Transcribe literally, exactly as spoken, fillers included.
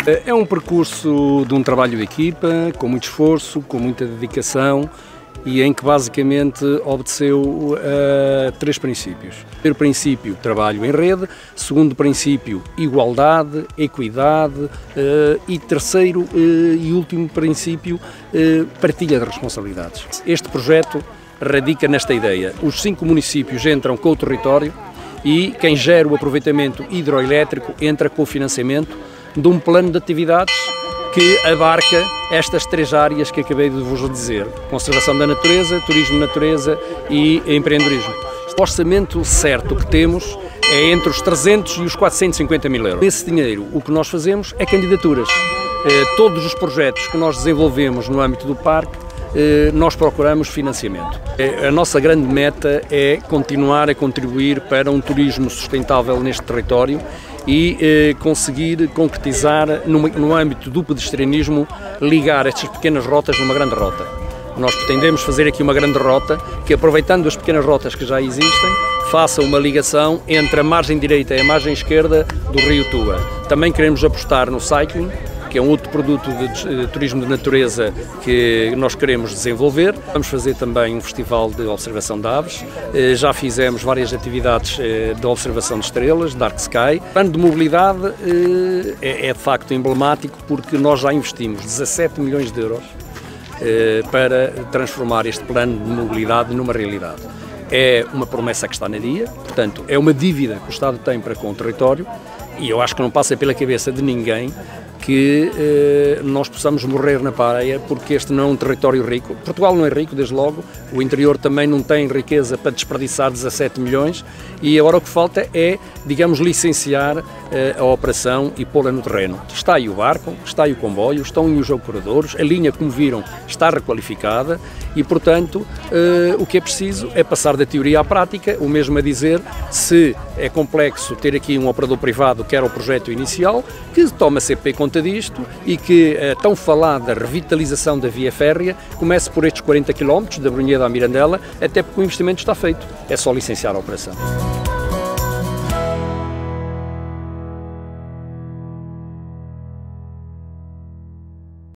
É um percurso de um trabalho de equipa, com muito esforço, com muita dedicação e em que basicamente obedeceu uh, três princípios. Primeiro princípio, trabalho em rede. Segundo princípio, igualdade, equidade. Uh, e terceiro uh, e último princípio, uh, partilha de responsabilidades. Este projeto radica nesta ideia. Os cinco municípios entram com o território e quem gera o aproveitamento hidroelétrico entra com o financiamento de um plano de atividades que abarca estas três áreas que acabei de vos dizer: conservação da natureza, turismo de natureza e empreendedorismo. O orçamento certo que temos é entre os trezentos e os quatrocentos e cinquenta mil euros. Esse dinheiro, o que nós fazemos é candidaturas. Todos os projetos que nós desenvolvemos no âmbito do parque, nós procuramos financiamento. A nossa grande meta é continuar a contribuir para um turismo sustentável neste território e eh, conseguir concretizar, no, no âmbito do pedestrianismo, ligar estas pequenas rotas numa grande rota. Nós pretendemos fazer aqui uma grande rota que, aproveitando as pequenas rotas que já existem, faça uma ligação entre a margem direita e a margem esquerda do rio Tua. Também queremos apostar no cycling, que é um outro produto de, de, de turismo de natureza que nós queremos desenvolver. Vamos fazer também um festival de observação de aves. Eh, já fizemos várias atividades eh, de observação de estrelas, Dark Sky. O plano de mobilidade eh, é, é de facto emblemático porque nós já investimos dezassete milhões de euros eh, para transformar este plano de mobilidade numa realidade. É uma promessa que está na dia, portanto é uma dívida que o Estado tem para com o território e eu acho que não passa pela cabeça de ninguém que eh, nós possamos morrer na praia porque este não é um território rico. Portugal não é rico, desde logo, o interior também não tem riqueza para desperdiçar dezassete milhões e agora o que falta é, digamos, licenciar eh, a operação e pô-la no terreno. Está aí o barco, está aí o comboio, estão aí os operadores, a linha, como viram, está requalificada e, portanto, eh, o que é preciso é passar da teoria à prática, o mesmo a dizer se é complexo ter aqui um operador privado que era o projeto inicial, que toma C P conta disto e que a tão falada revitalização da via férrea comece por estes quarenta quilómetros da Brunheda à Mirandela, até porque o investimento está feito, é só licenciar a operação.